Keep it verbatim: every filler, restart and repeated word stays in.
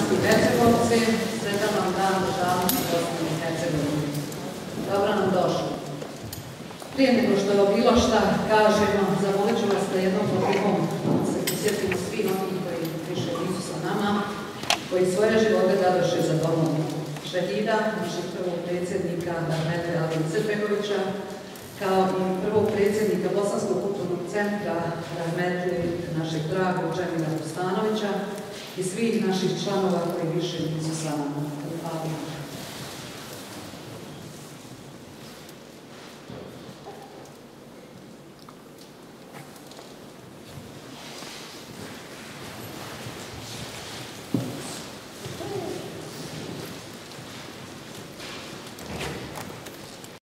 bosanski Hercegovci, sretan vam dan državnosti Bosne i Hercegovine. Dobro nam došli. Prije nego što je bilo šta kažemo, zamolit ću vas da jednom prilikom se posjetimo svi oni koji više nisu sa nama, koji svoje živote dadoše za domovinu. Šehida, našeg prvog predsjednika Rahmetli Ali Izetbegovića, kao i prvog predsjednika Bosanskog kulturnog centra Rahmetli našeg dragog Džemila Bustanovića i svih naših članova koji više nisu sa nama.